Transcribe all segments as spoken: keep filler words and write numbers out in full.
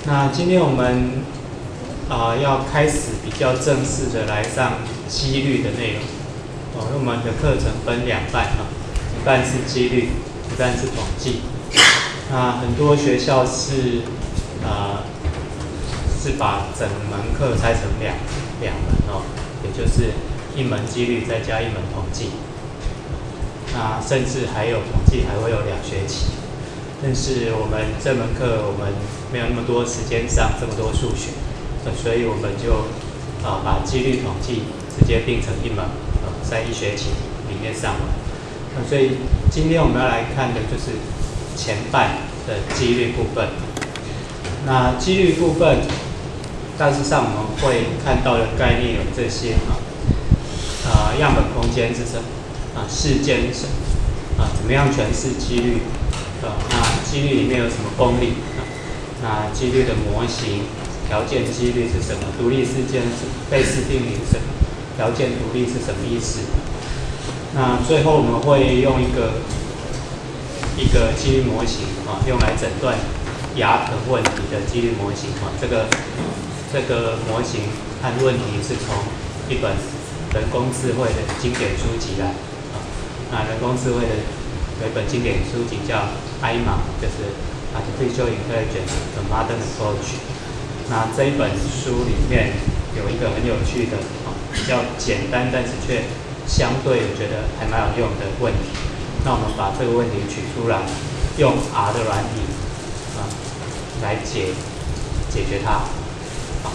那今天我们啊、呃、要开始比较正式的来上几率的内容。哦，我们的课程分两半啊，一半是几率，一半是统计。那很多学校是呃是把整门课拆成两两门哦，也就是一门几率再加一门统计。那甚至还有统计还会有两学期。但是我们这门课我们没有那么多时间上这么多数学，所以我们就啊、呃、把几率统计直接并成一门，呃，在一学期里面上完。那所以今天我们要来看的就是前半的几率部分。那几率部分大致上我们会看到的概念有这些啊，呃，样本空间是什么？啊，事件是什么？啊，怎么样诠释几率？呃，那几率里面有什么公理？啊，那几率的模型，条件几率是什么？独立事件是贝氏定理是什么？条件独立是什么意思？那最后我们会用一个一个几率模型啊，用来诊断牙疼问题的几率模型啊。这个这个模型和问题是从一本人工智慧的经典书籍来啊。那人工智慧的有一本经典书籍叫 I M A， 就是 Artificial Intelligence: A Modern Approach。那这一本书里面有一个很有趣的、啊、比较简单，但是却相对我觉得还蛮有用的问题。那我们把这个问题取出来，用 R 的软体啊来解解决它。好，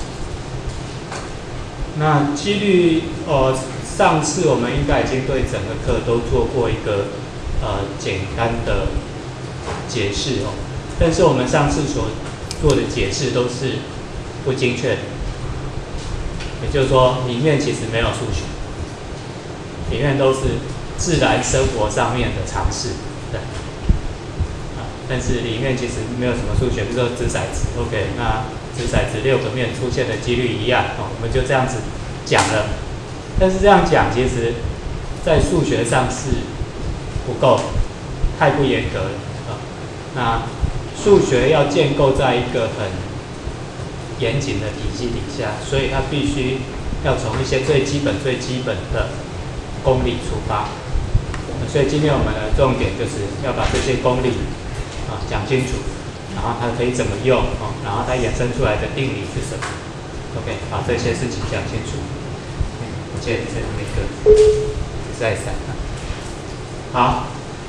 那几率呃，上次我们应该已经对整个课都做过一个呃简单的解释哦，但是我们上次所做的解释都是不精确的，也就是说里面其实没有数学，里面都是自然生活上面的常识，对，啊，但是里面其实没有什么数学，比如说掷骰子 ，OK， 那掷骰子六个面出现的几率一样哦，我们就这样子讲了。但是这样讲，其实在数学上是不够，太不严格了啊。那数学要建构在一个很严谨的体系底下，所以它必须要从一些最基本、最基本的公理出发。所以今天我们的重点就是要把这些公理啊讲清楚，然后它可以怎么用啊，然后它衍生出来的定理是什么 ？OK， 把这些事情讲清楚。我借这那个再闪。好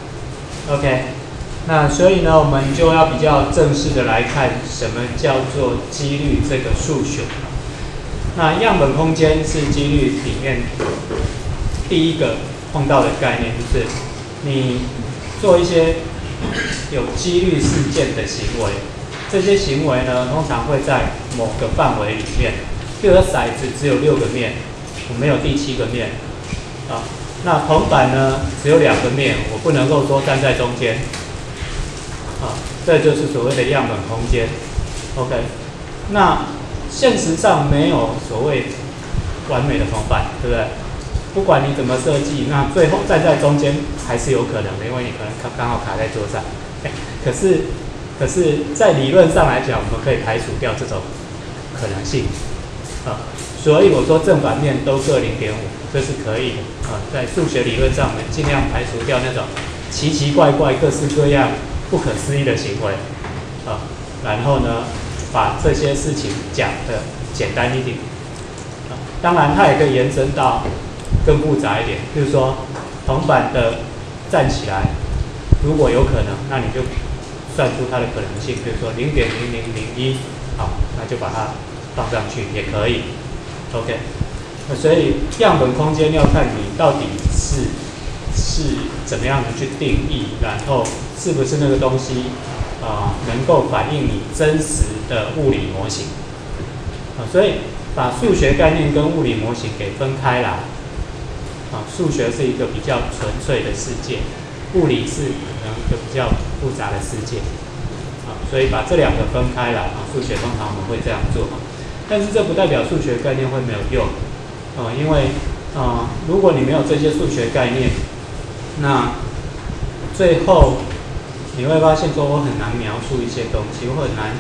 ，OK。那所以呢，我们就要比较正式的来看什么叫做几率这个数学。那样本空间是几率里面第一个碰到的概念，就是你做一些有几率事件的行为，这些行为呢，通常会在某个范围里面。比如说骰子只有六个面，我没有第七个面啊。那铜板呢，只有两个面，我不能够说站在中间。啊，这就是所谓的样本空间 ，OK。那现实上没有所谓完美的铜板，对不对？不管你怎么设计，那最后站在中间还是有可能的，因为你可能刚好卡在桌上。欸、可是，可是，在理论上来讲，我们可以排除掉这种可能性啊。所以我说正反面都各 零点五， 这是可以的啊。在数学理论上，我们尽量排除掉那种奇奇怪怪、各式各样不可思议的行为，啊，然后呢，把这些事情讲的简单一点，啊，当然它也可以延伸到更复杂一点，比如说铜板的站起来，如果有可能，那你就算出它的可能性，比如说零点零零零一，好，那就把它放上去也可以 ，OK。那所以样本空间要看你到底是。是怎么样的去定义，然后是不是那个东西啊、呃、能够反映你真实的物理模型啊？所以把数学概念跟物理模型给分开来啊，数学是一个比较纯粹的世界，物理是可能一个比较复杂的世界啊，所以把这两个分开来啊，数学通常我们会这样做，但是这不代表数学概念会没有用啊，因为啊，如果你没有这些数学概念，那最后你会发现说，我很难描述一些东西，我很难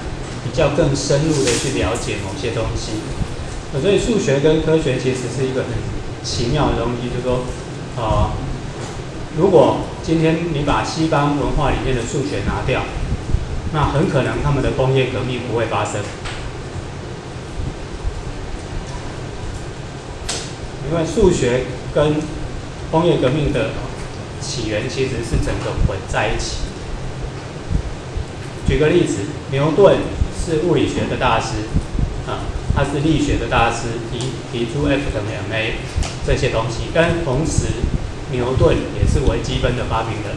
比较更深入的去了解某些东西。所以数学跟科学其实是一个很奇妙的东西，就是说，呃，如果今天你把西方文化里面的数学拿掉，那很可能他们的工业革命不会发生，因为数学跟工业革命的起源其实是整个混在一起。举个例子，牛顿是物理学的大师，啊、嗯，他是力学的大师，提提出 F 等于 ma 这些东西，但同时牛顿也是微积分的发明人。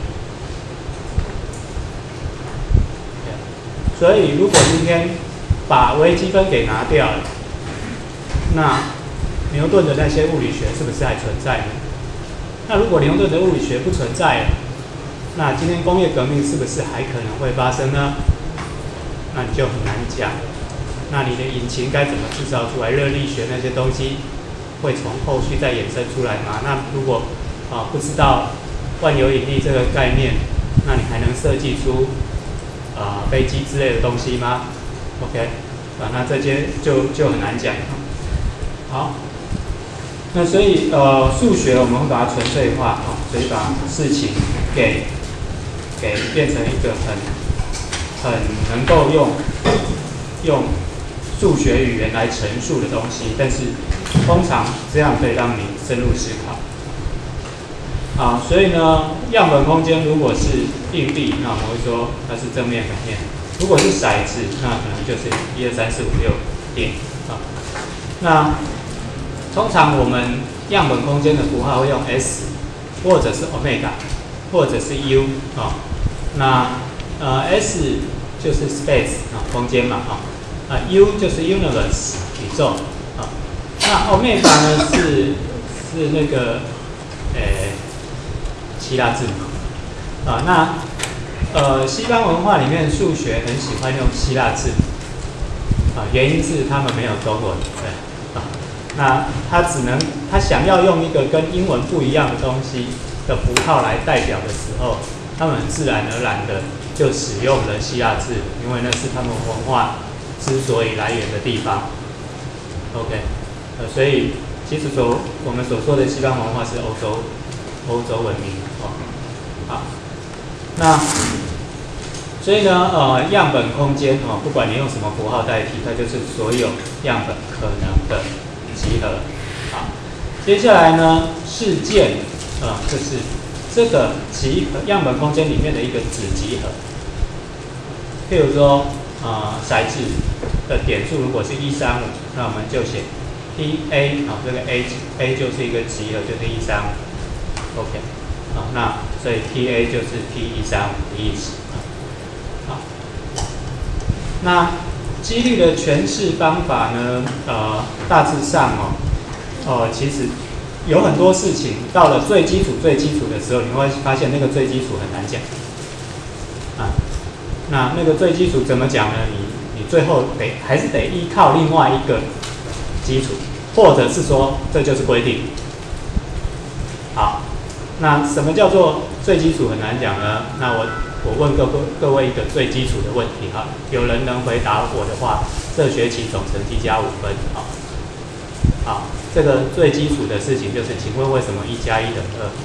所以，如果今天把微积分给拿掉了，那牛顿的那些物理学是不是还存在呢？那如果牛顿的物理学不存在了，那今天工业革命是不是还可能会发生呢？那你就很难讲。那你的引擎该怎么制造出来？热力学那些东西会从后续再衍生出来吗？那如果啊不知道万有引力这个概念，那你还能设计出啊、呃、飞机之类的东西吗 ？OK， 啊，那这些就就很难讲。好，那所以呃数学我们会把它纯粹化，啊、哦，所以把事情给给变成一个很很能够用用数学语言来陈述的东西，但是通常这样可以让你深入思考。啊，所以呢，样本空间如果是硬币，那我们会说它是正面反面；如果是骰子，那可能就是一二三四五六点啊。那通常我们样本空间的符号会用 S， 或者是 omega， 或者是 U 啊。那呃 S 就是 space 啊，空间嘛啊。啊 U 就是 universe 宇宙啊。那 omega 呢是是那个呃。希腊字母啊，那呃，西方文化里面数学很喜欢用希腊字母啊，原因是他们没有中文，对啊，那他只能他想要用一个跟英文不一样的东西的符号来代表的时候，他们很自然而然的就使用了希腊字母，因为那是他们文化之所以来源的地方。OK， 呃，所以其实所我们所说的西方文化是欧洲欧洲文明。哦，好，那所以呢，呃，样本空间哦，不管你用什么符号代替，它就是所有样本可能的集合。好，接下来呢，事件啊、呃，就是这个集合样本空间里面的一个子集合。譬如说，呃，骰子的点数如果是一三五，那我们就写 T A 啊、哦，这个 A A 就是一个集合，就是一三五。OK。啊，那所以 T A 就是 T 一三五的意思。好，那几率的诠释方法呢？呃，大致上哦，呃，其实有很多事情到了最基础、最基础的时候，你会发现那个最基础很难讲。啊，那那个最基础怎么讲呢？你你最后得还是得依靠另外一个基础，或者是说这就是规定。好。那什么叫做最基础很难讲呢？那我我问各位各位一个最基础的问题哈，有人能回答我的话，这学期总成绩加五分。好，好，这个最基础的事情就是，请问为什么一加一等于二？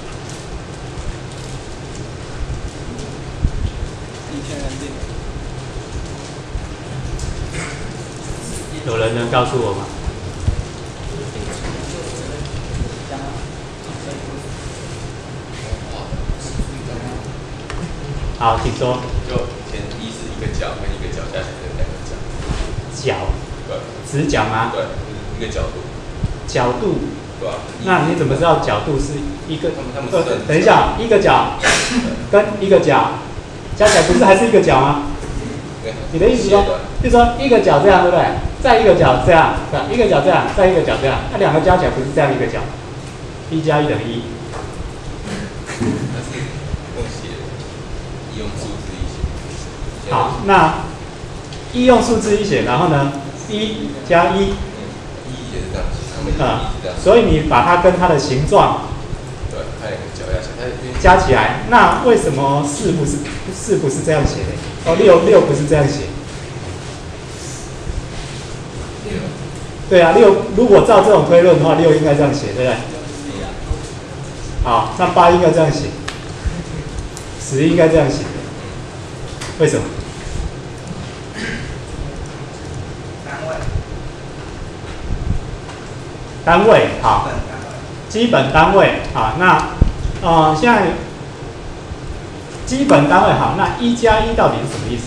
有人能告诉我吗？好，请说。 就前一是一个角跟一个角加起来的两个角。 角。 对。 直角吗？ 对，一个角度。 角度。 对啊。 那你怎么知道角度是一个？ 他们他们是等一下，一个角跟一个角加起来不是还是一个角吗？你的意思说，就是说一个角这样，对不对？再一个角这样，一个角这样，再一个角这样，那两个加起来不是这样一个角？一加一等于一。好，那一用数字一写，然后呢，一加一， 一也是这样写，他们啊、 一是这样。 所以你把它跟它的形状， 对，它两个角加起来， 加起来，那为什么四不是四不是这样写的？哦，六六不是这样写， 对啊，六如果照这种推论的话，六应该这样写，对不对？好，那八应该这样写，十应该这样写，为什么？ 单位。 单位好，基本单位好，那呃现在基本单位好，那一加一到底是什么意思？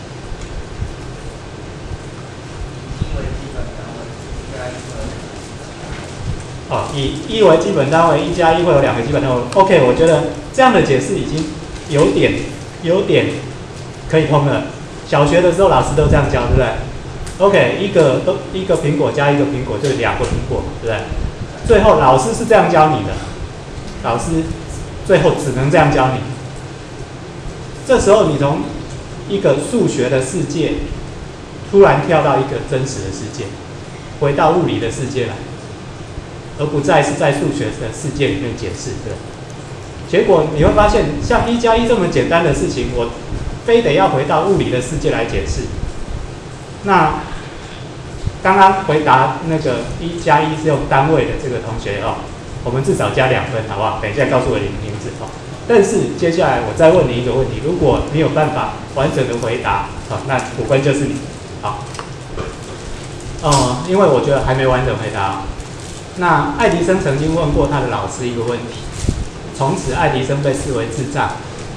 一为基本单位，一加一会有哦，以一为基本单位，一加一会有两个基本单位。OK， 我觉得这样的解释已经有点有点可以通了。小学的时候老师都这样教，对不对 ？OK， 一个都一个苹果加一个苹果就是两个苹果，对不对？最后老师是这样教你的，老师最后只能这样教你。这时候你从一个数学的世界突然跳到一个真实的世界，回到物理的世界来。而不再是在数学的世界里面解释，对。结果你会发现，像一加一这么简单的事情，我非得要回到物理的世界来解释。那刚刚回答那个一加一是用单位的这个同学哦，我们至少加两分，好不好？等一下告诉我你的名字哦。但是接下来我再问你一个问题，如果你有办法完整的回答，好，那五分就是你。好。哦、嗯，因为我觉得还没完整回答。那爱迪生曾经问过他的老师一个问题，从此爱迪生被视为智障。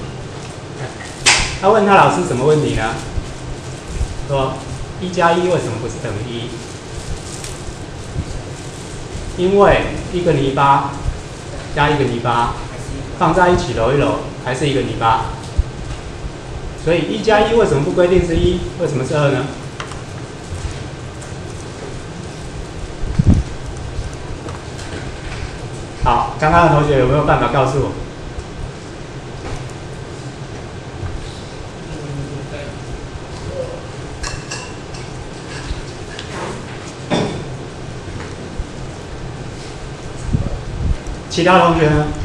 他问他老师什么问题呢？说一加一为什么不是等于一？因为一个泥巴加一个泥巴放在一起揉一揉，还是一个泥巴。所以一加一为什么不规定是一？为什么是二呢？好，刚刚的同学有没有办法告诉我？其他同学呢？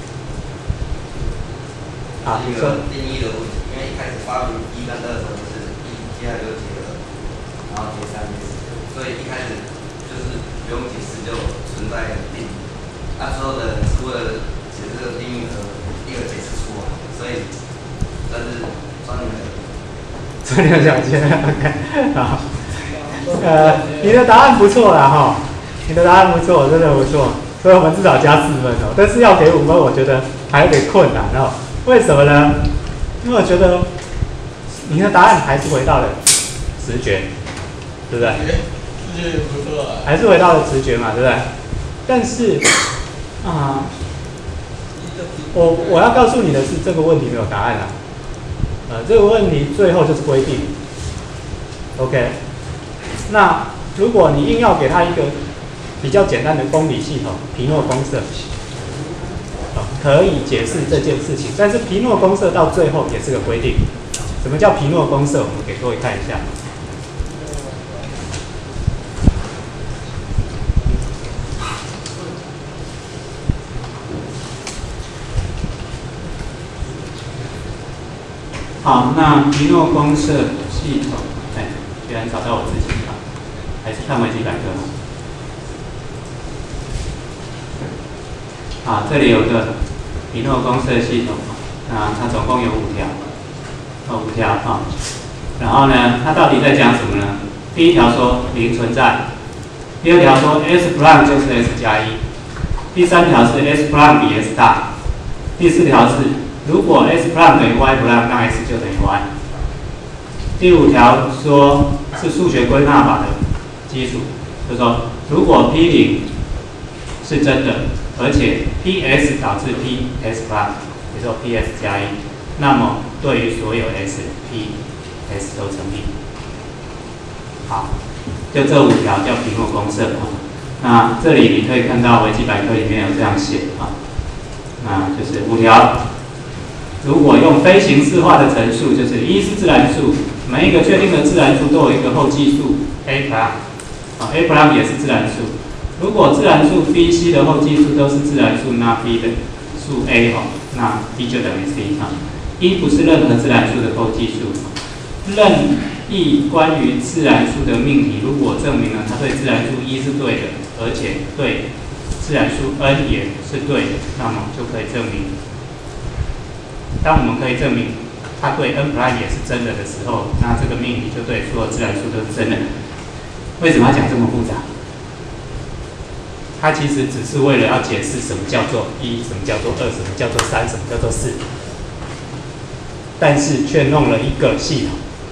啊，你说。 定义的问题，因为一开始发明一跟二的时候是一，接下来就解二，然后解三解四，所以一开始就是不用解释就存在定义。那时候的是为了解这个定义而一个解释出来，所以算是专门的。 专业小结 ，OK， 好。呃，你的答案不错啦哈，你的答案不错，真的不错，所以我们至少加四分哦。但是要给五分，我觉得还有点困难哦。为什么呢？因为我觉得你的答案还是回到了直觉，对不对？ 直觉也不错啊。 还是回到了直觉嘛，对不对？但是啊、呃，我我要告诉你的是，这个问题没有答案啊。呃，这个问题最后就是规定 ，OK。那如果你硬要给他一个比较简单的公理系统，皮诺公设，哦，可以解释这件事情。但是皮诺公设到最后也是个规定。什么叫皮诺公设？我们给各位看一下。好，那皮诺公设系统，哎，居然找到我自己了，还是看维基百科。好，这里有个皮诺公设系统，啊，它总共有五条，哦，五条啊。然后呢，它到底在讲什么呢？第一条说零存在，第二条说 S prime 就是 S 加一，第三条是 S prime 比 S 大，第四条是如果 S prime 等于 Y prime， 那 S 就等于 Y。第五条说是数学归纳法的基础，就是说如果 P 零是真的，而且 P S 导致 P S prime， 比如说 P S 加一，那么对于所有 S、P、S 都成立。好，就这五条叫皮诺公设啊。那这里你可以看到维基百科里面有这样写啊，那就是五条。如果用非形式化的陈述，就是一是自然数，每一个确定的自然数都有一个后继数 A prime， 啊 A prime 也是自然数。如果自然数 B、C 的后继数都是自然数，那 B 的数 A 哦，那 B 就等于 C 啊。一不是任何自然数的后继数，任一关于自然数的命题，如果证明了它对自然数一是对的，而且对自然数 n 也是对的，那么就可以证明。当我们可以证明它对 n prime 也是真的的时候，那这个命题就对所有自然数都是真的。为什么要讲这么复杂？它其实只是为了要解释什么叫做一，什么叫做二，什么叫做三，什么叫做四，但是却弄了一个系统。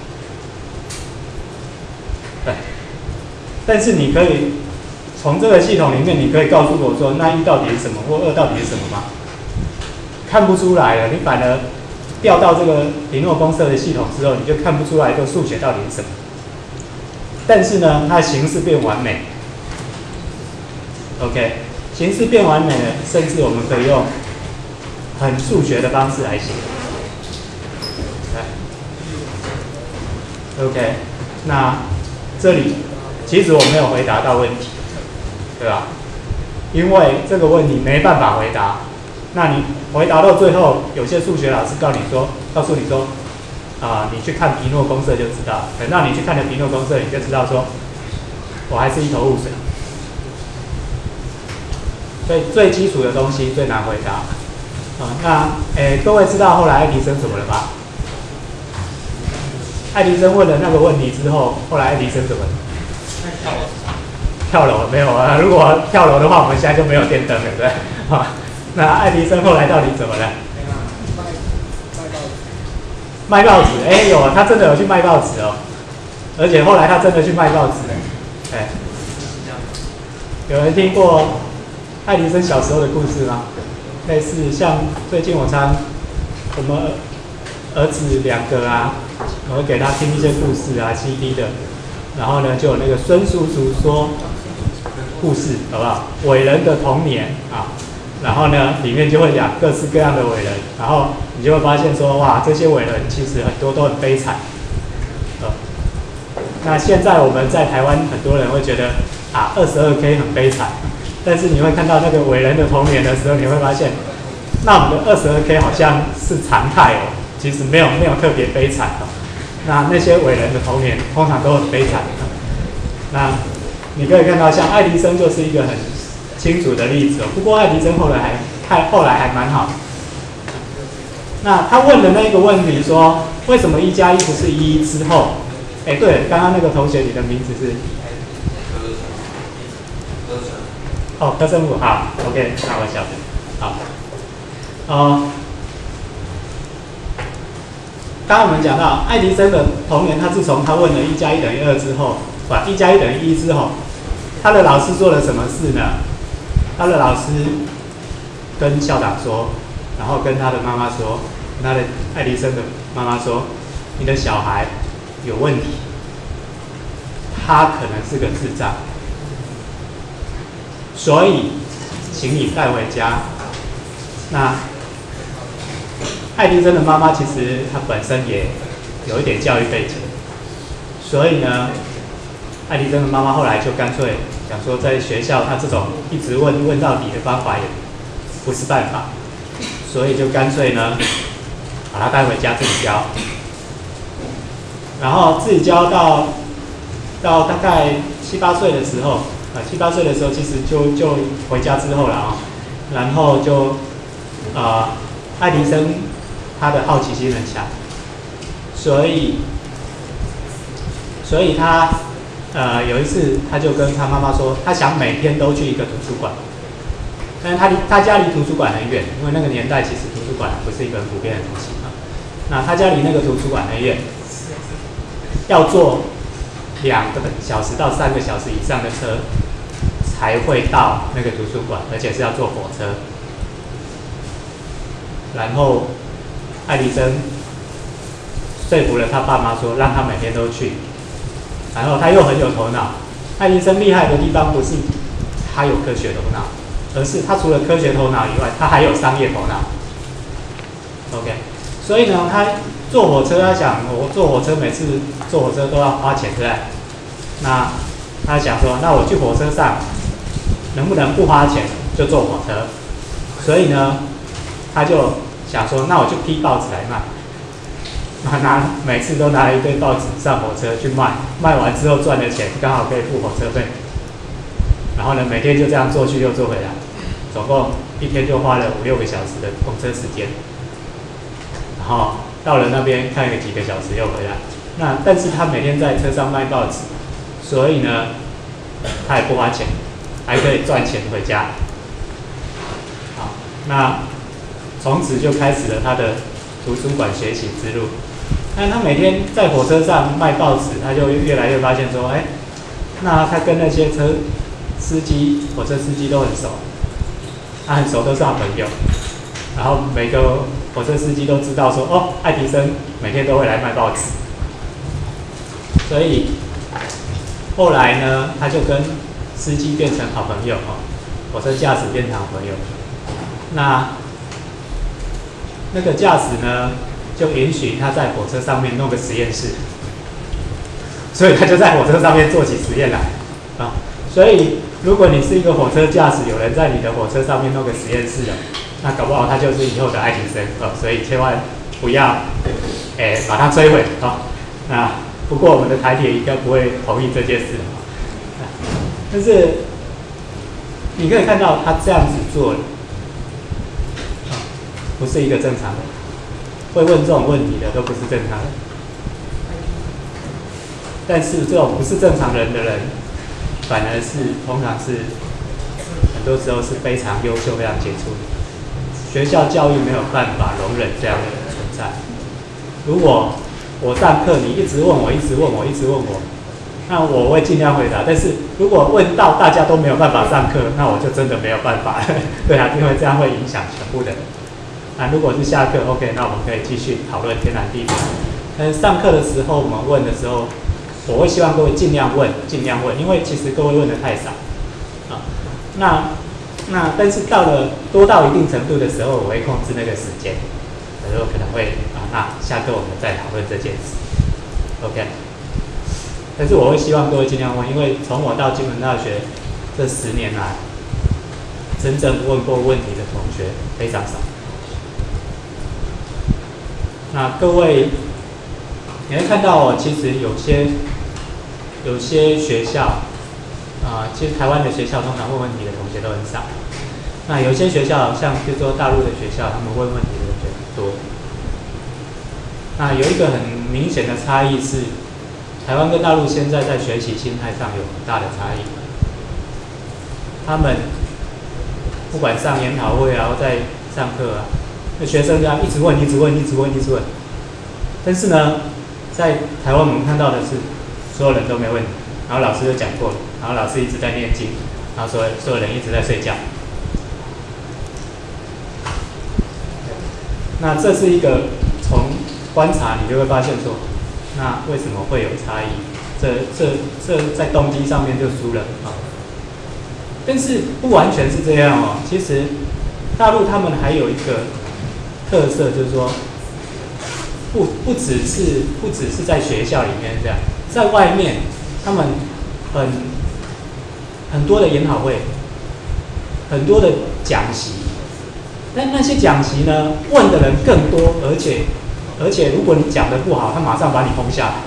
对，但是你可以从这个系统里面，你可以告诉我说，那一到底是什么，或二到底是什么吗？看不出来了，你反而调到这个皮诺公社的系统之后，你就看不出来这个数学到底是什么。但是呢，它形式变完美。OK， 形式变完美了，甚至我们可以用很数学的方式来写。OK， 那这里其实我没有回答到问题，对吧？因为这个问题没办法回答。那你回答到最后，有些数学老师告你说，告诉你说，啊、呃，你去看皮诺公社就知道。等到你去看了皮诺公社，你就知道说，我还是一头雾水。所以最基础的东西最难回答。啊、呃，那诶，各位知道后来爱迪生怎么了吧？爱迪生问了那个问题之后，后来爱迪生怎么了？ 跳楼。 跳楼没有啊？如果跳楼的话，我们现在就没有电灯了，对不对？啊，那爱迪生后来到底怎么了？卖报纸。哎，有啊，他真的有去卖报纸哦，而且后来他真的去卖报纸了。哎，有人听过爱迪生小时候的故事吗？类似像最近我常我们儿子两个啊，我会给他听一些故事啊 ，C D 的，然后呢就有那个孙叔叔说故事，好不好？伟人的童年啊，然后呢里面就会讲各式各样的伟人，然后你就会发现说，哇，这些伟人其实很多都很悲惨。呃，那现在我们在台湾很多人会觉得啊，二十二 K 很悲惨。但是你会看到那个伟人的童年的时候，你会发现，那我们的二十二 K 好像是常态哦，其实没有没有特别悲惨哦。那那些伟人的童年通常都很悲惨的。那你可以看到，像爱迪生就是一个很清楚的例子哦。不过爱迪生后来还还后来还蛮好。那他问的那个问题说，为什么一加一不是一之后？哎，对，刚刚那个同学你的名字是？哦，柯森武，好 ，OK， 那我晓得，好，呃，刚刚我们讲到爱迪生的童年，他自从他问了一加一等于二之后，不，一加一等于一之后，他的老师做了什么事呢？他的老师跟校长说，然后跟他的妈妈说，跟他的爱迪生的妈妈说，你的小孩有问题，他可能是个智障。所以，请你带回家。那爱迪生的妈妈其实她本身也有一点教育背景，所以呢，爱迪生的妈妈后来就干脆想说，在学校他这种一直问问到底的方法也不是办法，所以就干脆呢，把他带回家自己教，然后自己教到到大概七八岁的时候。啊，七八岁的时候，其实就就回家之后了啊、哦，然后就，呃，爱迪生他的好奇心很强，所以，所以他呃有一次他就跟他妈妈说，他想每天都去一个图书馆，但是他离他家离图书馆很远，因为那个年代其实图书馆不是一个很普遍的东西啊。那他家离那个图书馆很远，要坐两个小时到三个小时以上的车才会到那个图书馆，而且是要坐火车。然后爱迪生说服了他爸妈说，让他每天都去。然后他又很有头脑。爱迪生厉害的地方不是他有科学头脑，而是他除了科学头脑以外，他还有商业头脑。OK， 所以呢，他坐火车，他想我坐火车每次坐火车都要花钱，对不对？那他想说，那我去火车上能不能不花钱就坐火车？所以呢，他就想说，那我就批报纸来卖。 拿拿每次都拿一堆报纸上火车去卖，卖完之后赚的钱刚好可以付火车费。然后呢，每天就这样坐去又坐回来，总共一天就花了五六个小时的公车时间。然后到了那边看个几个小时又回来。那但是他每天在车上卖报纸，所以呢，他也不花钱，还可以赚钱回家。好，那从此就开始了他的图书馆学习之路。那他每天在火车上卖报纸，他就越来越发现说，哎，那他跟那些车司机、火车司机都很熟，他很熟，都是好朋友。然后每个火车司机都知道说，哦，爱迪生每天都会来卖报纸。所以后来呢，他就跟司机变成好朋友哦，火车驾驶变成好朋友。那那个驾驶呢，就允许他在火车上面弄个实验室，所以他就在火车上面做起实验来啊。所以如果你是一个火车驾驶，有人在你的火车上面弄个实验室了，那搞不好他就是以后的爱迪生哦。所以千万不要诶、欸、把它摧毁哦。那不过我们的台铁应该不会同意这件事哦。但是你可以看到他这样子做了。不是一个正常人，会问这种问题的都不是正常人。但是这种不是正常人的人，反而是通常是很多时候是非常优秀、非常杰出的。学校教育没有办法容忍这样的人存在。如果我上课你一直问我、一直问我、一直问我，那我会尽量回答。但是如果问到大家都没有办法上课，那我就真的没有办法了。对啊，因为这样会影响全部的人。那如果是下课 ，OK， 那我们可以继续讨论天南地北。但是上课的时候，我们问的时候，我会希望各位尽量问，尽量问，因为其实各位问的太少啊。那那但是到了多到一定程度的时候，我会控制那个时间，有时候可能会啊，那下课我们再讨论这件事 ，OK。但是我会希望各位尽量问，因为从我到金门大学这十年来，真正问过问题的同学非常少。那各位，你会看到哦，其实有些有些学校，啊、呃，其实台湾的学校通常问问题的同学都很少。那有些学校，像比如说大陆的学校，他们问问题的同学很多。那有一个很明显的差异是，台湾跟大陆现在在学习心态上有很大的差异。他们不管上研讨会啊，或在上课啊。那学生这样一直问，一直问，一直问，一直问。但是呢，在台湾我们看到的是，所有人都没问题，然后老师就讲过了，然后老师一直在念经，然后所有所有人一直在睡觉。那这是一个从观察你就会发现说，那为什么会有差异？这这这在动机上面就输了啊。但是不完全是这样哦，其实大陆他们还有一个特色，就是说，不不只是不只是在学校里面这样，在外面他们很很多的研讨会，很多的讲习，但那些讲习呢，问的人更多，而且而且如果你讲的不好，他马上把你轰下来。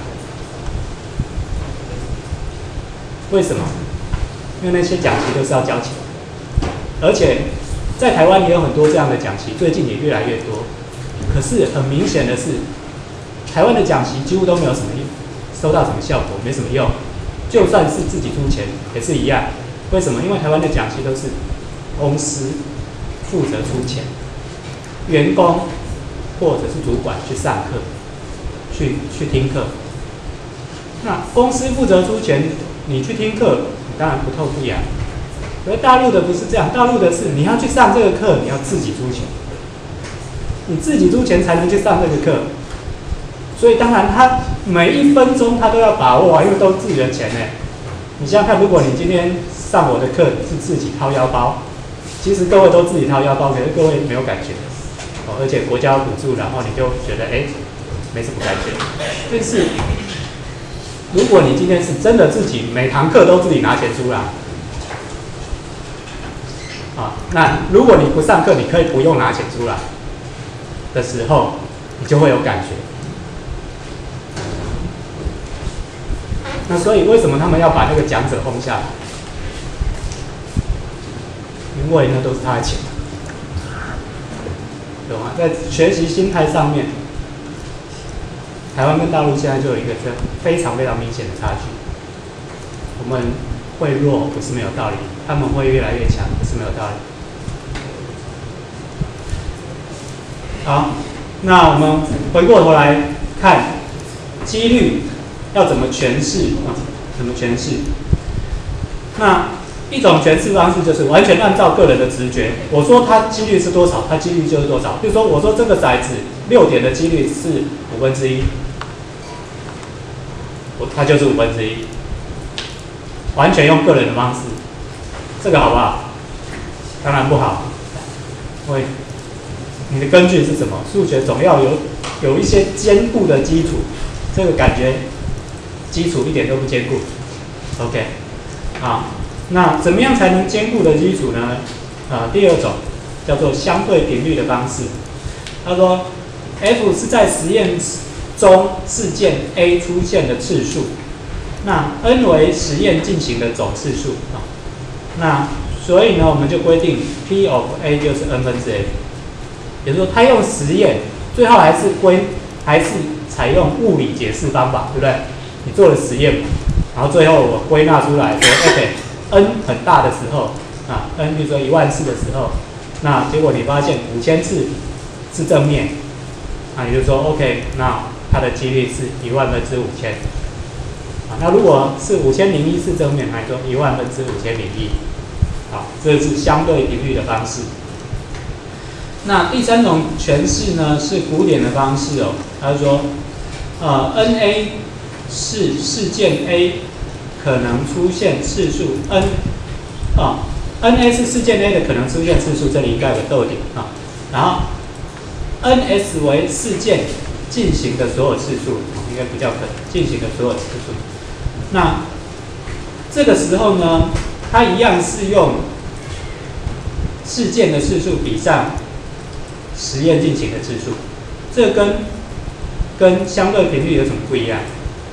为什么？因为那些讲习都是要交钱，而且在台湾也有很多这样的讲习，最近也越来越多。可是很明显的是，台湾的讲习几乎都没有什么收到什么效果，没什么用。就算是自己出钱也是一样。为什么？因为台湾的讲习都是公司负责出钱，员工或者是主管去上课，去去听课。那公司负责出钱，你去听课，你当然不痛不痒。而大陆的不是这样，大陆的是你要去上这个课，你要自己出钱，你自己出钱才能去上这个课。所以当然他每一分钟他都要把握啊，因为都是自己的钱呢。你想想看，如果你今天上我的课是自己掏腰包，其实各位都自己掏腰包，可是各位没有感觉哦，而且国家补助，然后你就觉得哎没什么感觉。但是如果你今天是真的自己每堂课都自己拿钱出来，啊，那如果你不上课，你可以不用拿钱出来的时候，你就会有感觉。 那所以为什么他们要把那个讲者轰下来？因为那都是他的钱，懂吗？在学习心态上面，台湾跟大陆现在就有一个这非常非常明显的差距。我们会弱不是没有道理，他们会越来越强不是没有道理。好，那我们回过头来看几率要怎么诠释啊？怎么诠释？那一种诠释方式就是完全按照个人的直觉。我说它几率是多少，它几率就是多少。比如说，我说这个骰子六点的几率是五分之一，我它就是五分之一。完全用个人的方式，这个好不好？当然不好。喂，你的根据是什么？数学总要有有一些坚固的基础，这个感觉基础一点都不坚固。OK， 啊，那怎么样才能坚固的基础呢？啊，第二种叫做相对频率的方式。他说 ，F 是在实验中事件 A 出现的次数。那 n 为实验进行的总次数啊，那所以呢，我们就规定 P of A 就是 n 分之 F， 也就是说，它用实验，最后还是归还是采用物理解释方法，对不对？你做了实验，然后最后我归纳出来说 ，OK，n 很大的时候啊 ，n 比如说一万次的时候，那结果你发现五千次是正面，啊，也就是说 OK， 那它的几率是一万分之五千。啊，那如果是五千零一次正面，那就一万分之五千零一。好，这是相对频率的方式。那第三种诠释呢，是古典的方式哦。他说，呃 ，N A 是事件 A 可能出现次数 n 啊 ，N A 是事件 A 的可能出现次数，这里应该有个逗点啊。然后 N S 为事件进行的所有次数，应该不叫可能进行的所有次数。那这个时候呢，它一样是用事件的次数比上实验进行的次数，这跟跟相对频率有什么不一样？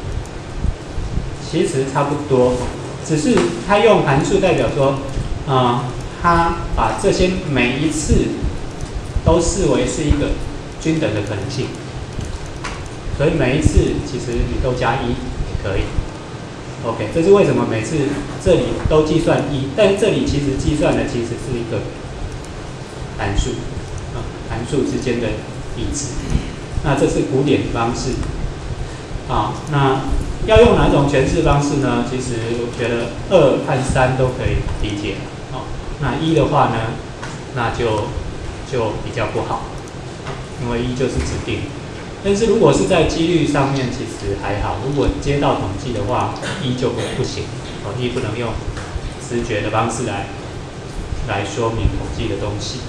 其实差不多，只是它用函数代表说，啊、呃，它把这些每一次都视为是一个均等的可能性，所以每一次其实你都加一也可以。OK， 这是为什么每次这里都计算一，但是这里其实计算的其实是一个函数，啊，函数之间的比值。那这是古典方式，啊，那要用哪种诠释方式呢？其实我觉得二和三都可以理解，哦，那一的话呢，那就就比较不好，因为一就是指定。但是如果是在几率上面，其实还好。如果接到统计的话，一就不行，哦，一不能用直觉的方式来来说明统计的东西。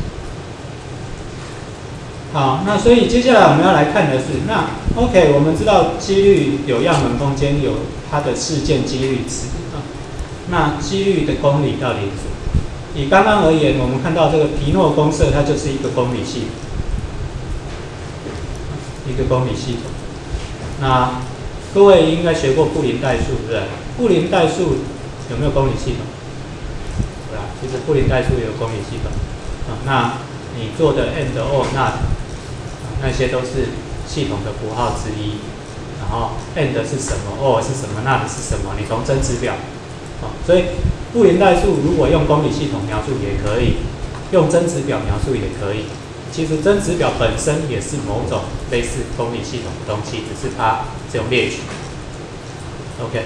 好，那所以接下来我们要来看的是，那 OK， 我们知道几率有样本空间，有它的事件几率值啊。那几率的公理到底是什么？以刚刚而言，我们看到这个皮诺公式，它就是一个公理系统。一个公理系统，那各位应该学过布林代数，对不对？布林代数有没有公理系统？对吧？其实布林代数也有公理系统啊。那你做的 and or not， 那些都是系统的符号之一。然后 and 是什么 ，or 是什么 ，not 是什么？你从真值表啊，所以布林代数如果用公理系统描述也可以，用真值表描述也可以。其实真值表本身也是某种类似公理系统的东西，只是它这种列举。OK，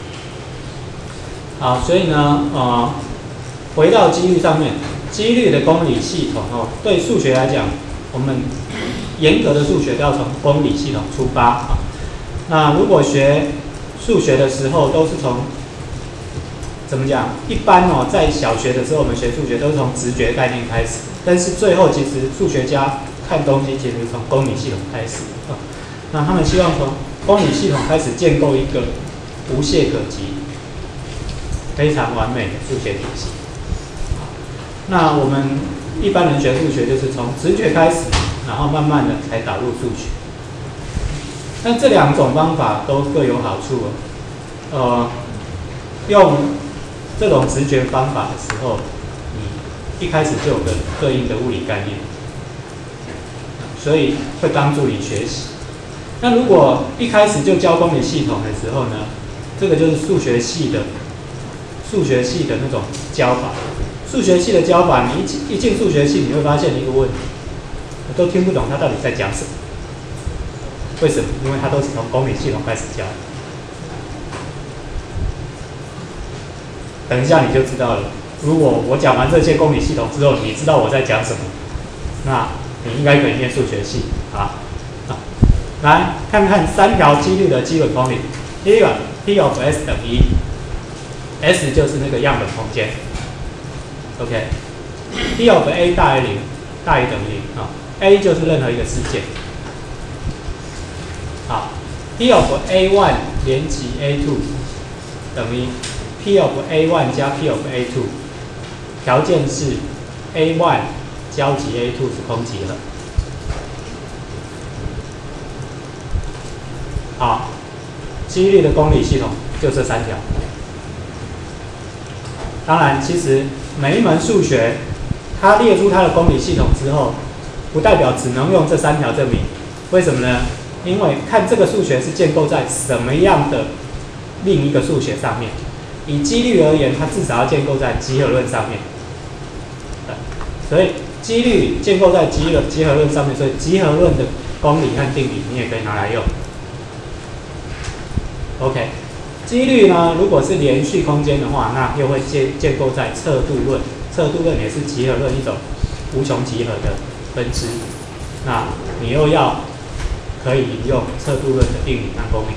好，所以呢，呃，回到几率上面，几率的公理系统哦，对数学来讲，我们严格的数学都要从公理系统出发啊。那如果学数学的时候，都是从怎么讲？一般哦，在小学的时候，我们学数学都是从直觉概念开始。但是最后，其实数学家看东西其实是从公理系统开始啊。那他们希望从公理系统开始建构一个无懈可击、非常完美的数学体系。那我们一般人学数学就是从直觉开始，然后慢慢的才导入数学。那这两种方法都各有好处哦。 呃用这种直觉方法的时候，你一开始就有个对应的物理概念，所以会帮助你学习。那如果一开始就教公理系统的时候呢，这个就是数学系的数学系的那种教法。数学系的教法，你一进一进数学系，你会发现一个问题，我都听不懂他到底在讲什么。为什么？因为他都是从公理系统开始教。等一下你就知道了。如果我讲完这些公理系统之后，你知道我在讲什么，那你应该可以念数学系啊。啊，来看看三条几率的基本公理。第一个 ，P of S 等于 S 就是那个样本空间。OK，P of A 大于零，大于等于零啊。A 就是任何一个事件。好 ，P of A one 连级 A two 等于 P of A one 加 P of A two， 条件是 A one 交集 A two 是空集合。好，几率的公理系统就这三条。当然，其实每一门数学，它列出它的公理系统之后，不代表只能用这三条证明。为什么呢？因为看这个数学是建构在什么样的另一个数学上面。以几率而言，它至少要建构在集合论上面。所以几率建构在集合集合论上面，所以集合论的公理和定理你也可以拿来用。OK， 几率呢，如果是连续空间的话，那又会建建构在测度论。测度论也是集合论一种无穷集合的分支。那你又要可以引用测度论的定理和公理。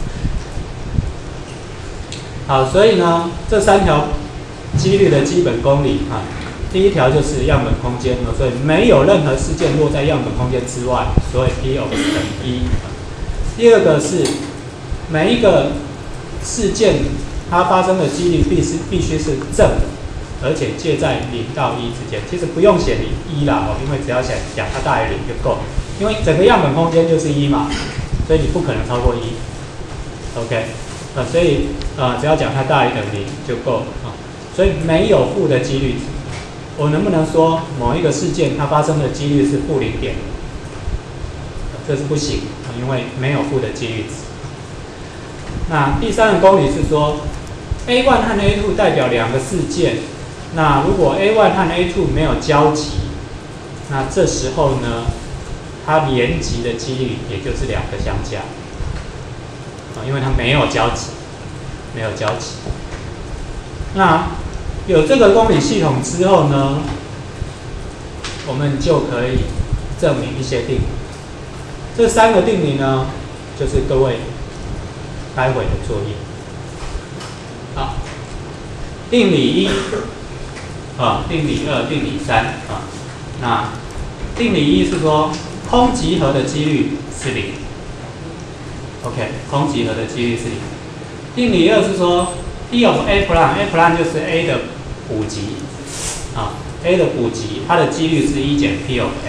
好，所以呢，这三条几率的基本公理啊，第一条就是样本空间，所以没有任何事件落在样本空间之外，所以 P of 等于一。第二个是每一个事件它发生的几率必是必须是正的，而且介在零到一之间。其实不用写零一啦，哦，因为只要写讲它大于零就够，因为整个样本空间就是一嘛，所以你不可能超过一。OK。呃，所以呃，只要讲它大于等于零就够啊。所以没有负的几率值，我能不能说某一个事件它发生的几率是负零点？这是不行，因为没有负的几率值。那第三个公理是说 ，A one 和 A two 代表两个事件，那如果 A one 和 A two 没有交集，那这时候呢，它连集的几率也就是两个相加。因为它没有交集，没有交集。那有这个公理系统之后呢，我们就可以证明一些定理。这三个定理呢，就是各位待会的作业。好，定理一啊，定理二，定理三啊。那定理一是说空集合的几率是零。OK， 空集合的几率是零。定理二是说 P of A prime，A prime 就是 A 的补集啊 ，A 的补集，它的几率是一减 P of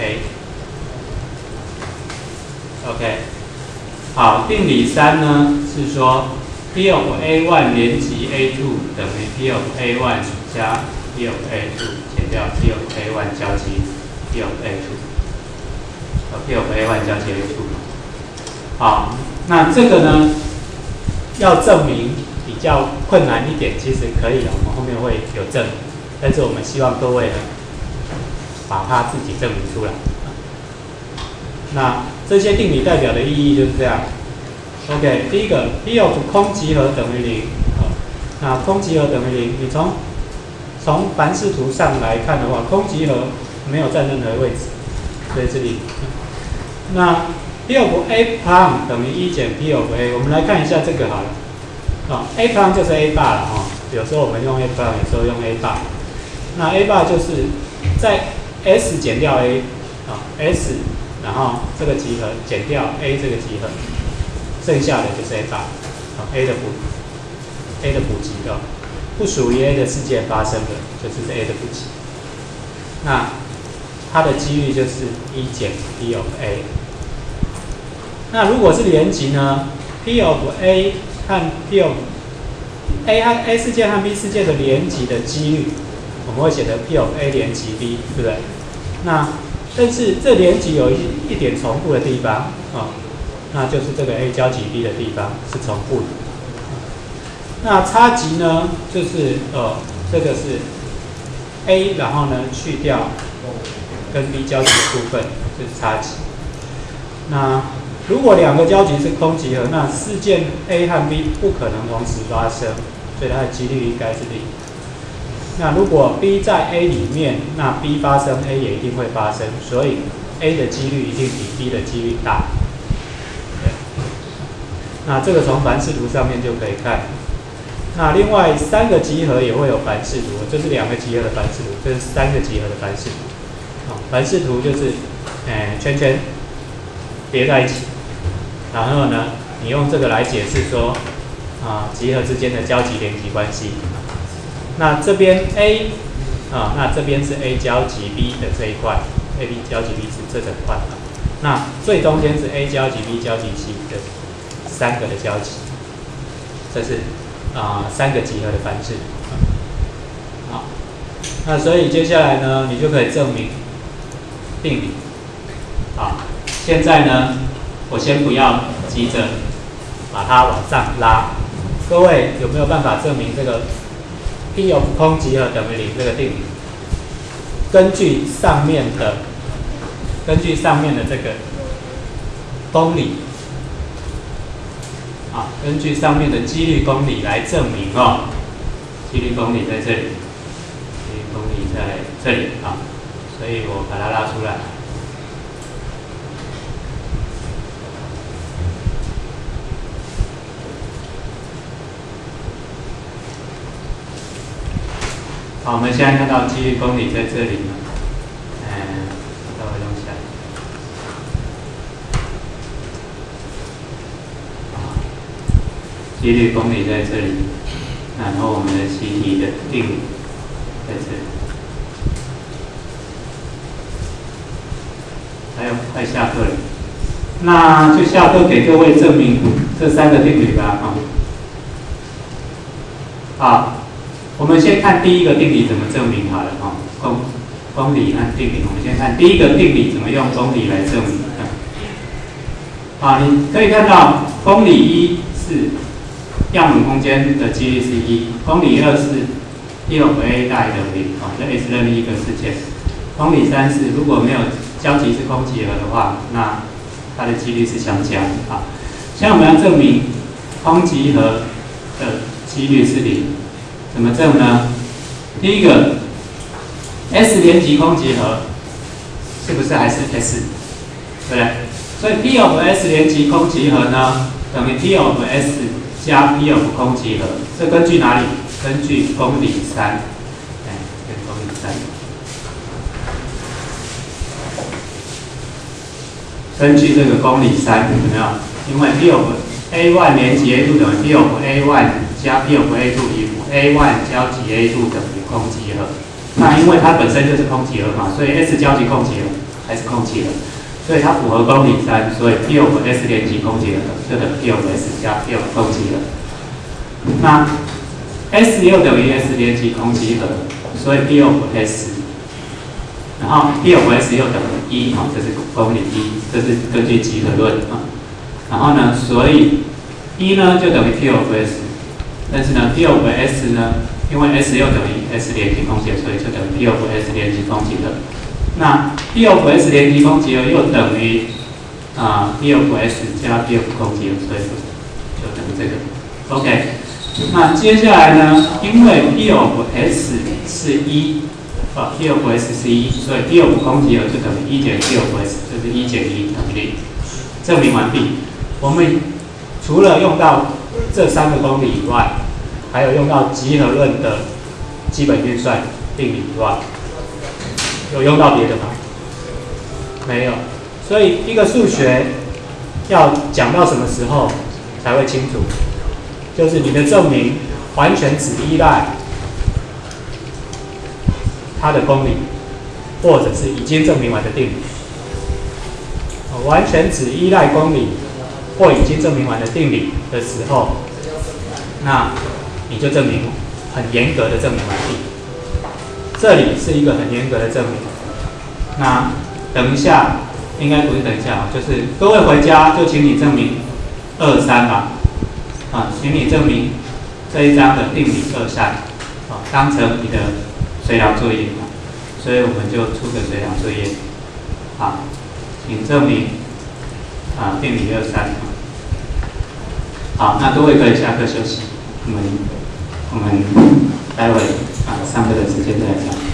A。OK， 好，定理三呢是说 P of A one 连集 A two 等于 P of A one 加 P of A two 减掉 P of A one 交集 P of A two， 和 P of A one 交集 A two。好。那这个呢，要证明比较困难一点，其实可以的，我们后面会有证明，但是我们希望各位呢，把它自己证明出来。那这些定理代表的意义就是这样。OK， 第一个 P of 空集合等于零，好，那空集合等于零，你从从凡视图上来看的话，空集合没有占任何位置，所以这里，那。P of A prime 等于一减 P of A， 我们来看一下这个好了。啊 ，A prime 就是 A bar 了哈。有时候我们用 A prime， 有时候用 A bar。那 A bar 就是在 S 减掉 A 啊 ，S， 然后这个集合减掉 A 这个集合，剩下的就是 A bar， 啊 A 的补 A 的补集的，不属于 A 的事件发生的，就是 A 的补集。那它的几率就是一减 P of A。那如果是连集呢 ？P of A 和 P of A 和 A 事件和 B 事件的连集的几率，我们会写成 P of A 连集 B， 对不对？那但是这连集有一一点重复的地方啊、哦，那就是这个 A 交集 B 的地方是重复的。那差集呢，就是呃这个是 A， 然后呢去掉跟 B 交集的部分，就是差集。那如果两个交集是空集合，那事件 A 和 B 不可能同时发生，所以它的几率应该是零。那如果 B 在 A 里面，那 B 发生 A 也一定会发生，所以 A 的几率一定比 B 的几率大。那这个从凡式图上面就可以看。那另外三个集合也会有凡式图，这是两个集合的凡式图，这是三个集合的凡式图。凡式图就是，哎，圈圈叠在一起，然后呢，你用这个来解释说，啊，集合之间的交集连集关系。那这边 A， 啊，那这边是 A 交集 B 的这一块 ，A B 交集 B 是这整块啊。那最中间是 A 交集 B 交集 C 的三个的交集，这是啊三个集合的凡式。好，那所以接下来呢，你就可以证明定理。好，现在呢，我先不要急着把它往上拉。各位有没有办法证明这个 P of 空集合等于零这个定理？根据上面的，根据上面的这个公理，啊，根据上面的几率公理来证明哦。几率公理在这里，几率公理在这里啊，所以我把它拉出来。好，我们现在看到几率公理在这里呢，嗯，稍微弄一下。啊，几率公理在这里，然后我们的习题的定理在这里。还有快下课了，那就下课给各位证明这三个定理吧，啊。好。我们先看第一个定理怎么证明好了哈，公公理和定理，我们先看第一个定理怎么用公理来证明。啊，你可以看到公理一是样本空间的几率是一，公理二是 P of A 大于等于零，啊，这 S 任意一个事件。公理三是如果没有交集是空集合的话，那它的几率是相加啊。现在我们要证明空集合的几率是零。怎么证呢？第一个 ，S 连集空集合是不是还是 S？ 对不对？所以 P of S 连集空集合呢，等于 P of S 加 P of 空集合。这根据哪里？根据公理三。哎，根据公理三。根据这个公理三，有没有？因为 P of A 一 连集 A 二等于 P of A 一 加 P of A 二以 A 一 交集 A 二等于空集合。那因为它本身就是空集合嘛，所以 S 交集空集合还是空集合，所以它符合公理三，所以 P of S 连集空集合就等于 P of S 加 P of 空集合。那 S 又等于 S 连集空集合，所以 P of S， 然后 P of S 又等于一，哈，这是公理一，这是根据集合论啊。然后呢，所以一呢就等于 P of S。但是呢 ，P of S 呢，因为 S 又等于 S 连集空集合，所以就等于 P of S 连集空集合。那 P of S 连集空集合又等于啊、呃、P of S 加 P of 空集合，所以就等于这个。OK， 那接下来呢，因为 P of S 是一，啊 P of S 是一，所以 P of 空集合就等于一减 P of S， 就是一减一等于零。证明完毕。我们除了用到这三个公理以外，还有用到集合论的基本运算定理以外，有用到别的吗？没有。所以一个数学要讲到什么时候才会清楚？就是你的证明完全只依赖它的公理，或者是已经证明完的定理。完全只依赖公理或已经证明完的定理的时候，那你就证明很严格的证明完毕。这里是一个很严格的证明。那等一下，应该不是等一下啊，就是各位回家就请你证明二三吧，啊，请你证明这一章的定理二三，啊，当成你的随堂作业啊，所以我们就出个随堂作业，啊，请证明啊定理二三。好，那各位可以下课休息，我们我们待会啊上课的时间再讲。